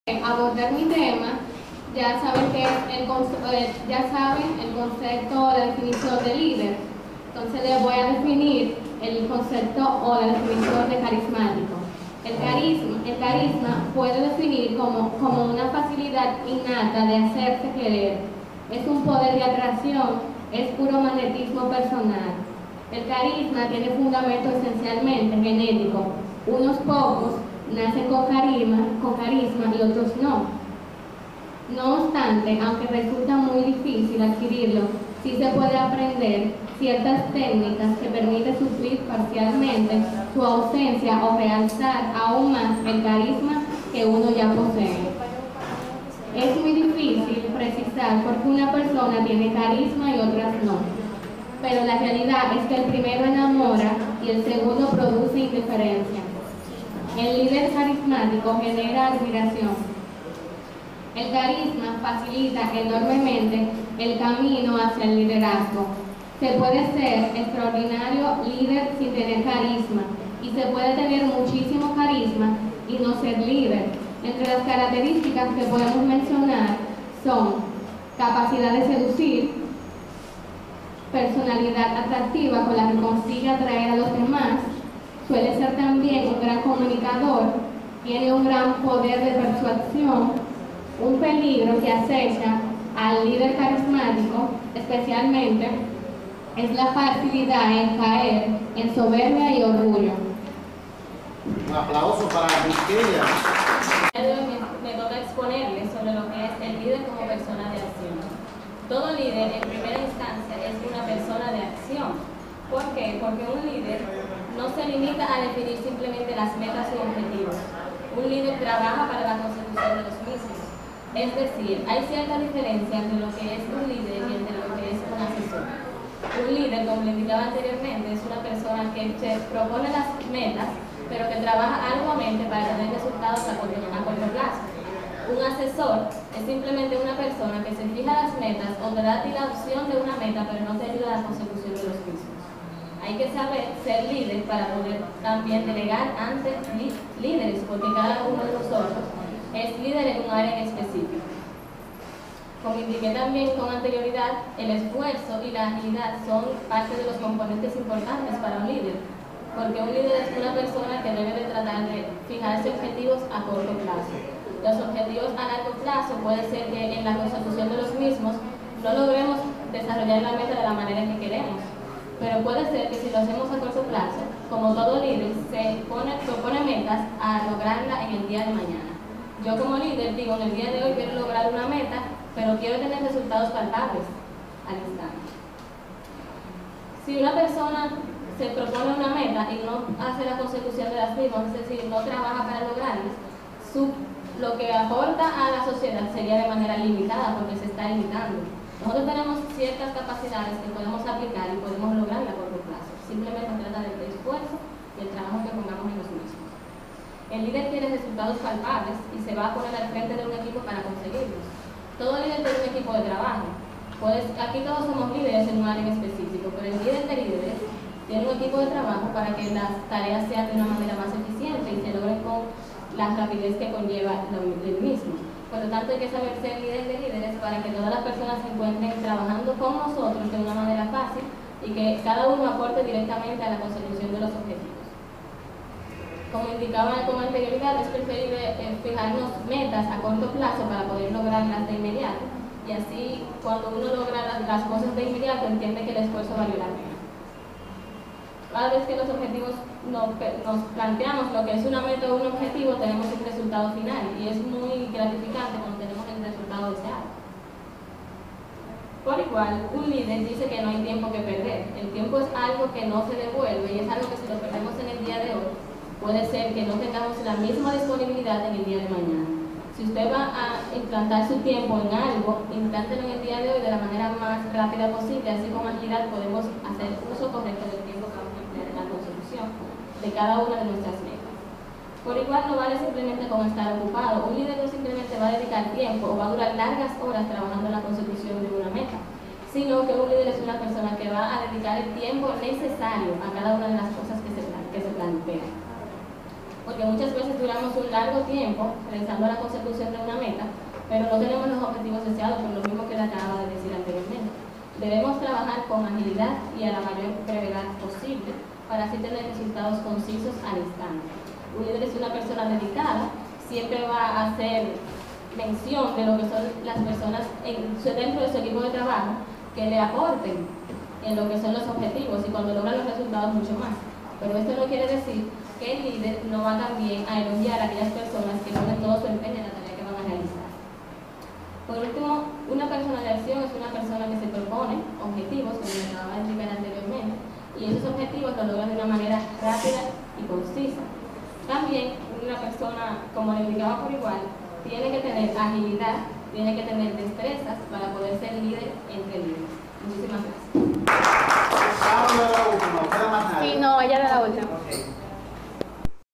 abordar mi tema, ya saben que ya saben el concepto o la definición de líder. Entonces les voy a definir el concepto o la definición de carismático. El carisma puede definir como una facilidad innata de hacerse querer. Es un poder de atracción, es puro magnetismo personal. El carisma tiene fundamento esencialmente genético. Unos pocos nacen con carisma y otros no. No obstante, aunque resulta muy difícil adquirirlo, sí se puede aprender ciertas técnicas que permiten suplir parcialmente su ausencia o realzar aún más el carisma que uno ya posee. Es muy difícil precisar por qué una persona tiene carisma y otras no, pero la realidad es que el primero enamora y el segundo produce indiferencia. El líder carismático genera admiración. El carisma facilita enormemente el camino hacia el liderazgo. Se puede ser extraordinario líder sin tener carisma y se puede tener muchísimo carisma y no ser líder. Entre las características que podemos mencionar son capacidad de seducir, personalidad atractiva con la que consigue atraer a los demás, suele ser también un gran comunicador, tiene un gran poder de persuasión. Un peligro que acecha al líder carismático, especialmente, es la facilidad en caer en soberbia y orgullo. Un aplauso para Miquela. Me toca exponerles sobre lo que es el líder como persona de acción. Todo líder, en primera instancia, es una persona de acción. ¿Por qué? Porque un líder no se limita a definir simplemente las metas y objetivos. Un líder trabaja para la consecución de los mismos. Es decir, hay cierta diferencia entre lo que es un líder y entre lo que es un asesor. Un líder, como le indicaba anteriormente, es una persona que se propone las metas, pero que trabaja arduamente para tener resultados a corto plazo. Un asesor es simplemente una persona que se fija las metas o te da a ti la opción de una meta, pero no te ayuda a la consecución de los mismos. Hay que saber ser líder para poder también delegar ante líderes, porque cada uno de nosotros es líder en un área en específico. Como indiqué también con anterioridad, el esfuerzo y la agilidad son parte de los componentes importantes para un líder, porque un líder es una persona que debe de tratar de fijarse objetivos a corto plazo. Los objetivos a largo plazo puede ser que en la consecución de los mismos no logremos desarrollar la meta de la manera que queremos, pero puede ser que si lo hacemos a corto plazo, como todo líder, se propone metas a lograrla en el día de mañana. Yo como líder digo, en el día de hoy quiero lograr una meta, pero quiero tener resultados palpables al instante. Si una persona se propone una meta y no hace la consecución de las mismas, es decir, no trabaja para lograrlas, lo que aporta a la sociedad sería de manera limitada, porque se está limitando. Nosotros tenemos ciertas capacidades que podemos aplicar y podemos lograrla a corto plazo. Simplemente se trata del esfuerzo y el trabajo que pongamos en los mismos. El líder quiere resultados palpables y se va a poner al frente de un equipo para conseguirlos. Todo líder tiene un equipo de trabajo. Aquí todos somos líderes en un área en específico, pero el líder de líderes tiene un equipo de trabajo para que las tareas sean de una manera más eficiente y se logren con la rapidez que conlleva el mismo. Por lo tanto, hay que saber ser líder de líderes para que todas las personas se encuentren trabajando con nosotros de una manera fácil y que cada uno aporte directamente a la consecución de los objetivos. Como indicaba con anterioridad, es preferible fijarnos metas a corto plazo para poder lograrlas de inmediato. Y así, cuando uno logra las cosas de inmediato, entiende que el esfuerzo valió la pena. Cada vez que los objetivos nos planteamos lo que es una meta o un objetivo, tenemos un resultado final. Y es muy gratificante cuando tenemos el resultado deseado. Por igual, un líder dice que no hay tiempo que perder. El tiempo es algo que no se devuelve y es algo que si lo perdemos en el día de hoy, puede ser que no tengamos la misma disponibilidad en el día de mañana. Si usted va a implantar su tiempo en algo, implántelo en el día de hoy de la manera más rápida posible, así con agilidad podemos hacer uso correcto del tiempo que vamos a emplear en la consecución de cada una de nuestras metas. Por igual no vale simplemente con estar ocupado. Un líder no simplemente va a dedicar tiempo o va a durar largas horas trabajando en la consecución de una meta, sino que un líder es una persona que va a dedicar el tiempo necesario a cada una de las cosas que se plantea. Un porque muchas veces duramos un largo tiempo realizando la consecución de una meta, pero no tenemos los objetivos deseados por lo mismo que le acababa de decir anteriormente. Debemos trabajar con agilidad y a la mayor brevedad posible para así tener resultados concisos al instante. Un líder es una persona dedicada, siempre va a hacer mención de lo que son las personas dentro de su equipo de trabajo que le aporten en lo que son los objetivos y cuando logran los resultados mucho más. Pero esto no quiere decir que el líder no va también a elogiar a aquellas personas que ponen todo su empeño en la tarea que van a realizar. Por último, una persona de acción es una persona que se propone objetivos, como les acababa de explicar anteriormente, y esos objetivos lo logran de una manera rápida y concisa. También una persona, como le indicaba por igual, tiene que tener agilidad, tiene que tener destrezas para poder ser líder entre líderes. Muchísimas gracias.